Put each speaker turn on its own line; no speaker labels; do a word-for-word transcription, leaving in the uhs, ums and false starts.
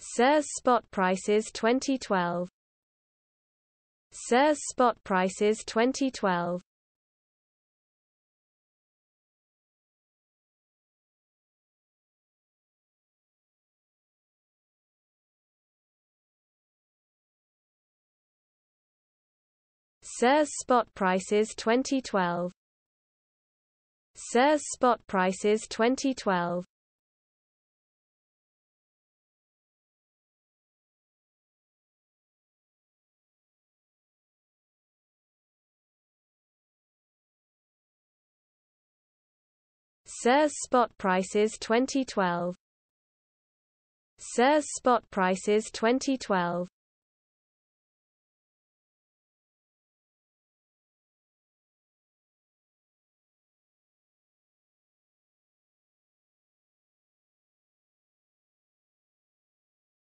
Cers spot prices twenty twelve. Cers spot prices twenty twelve. Cers spot prices twenty twelve. Cers spot prices twenty twelve. Cers spot prices twenty twelve. Cers spot prices twenty twelve.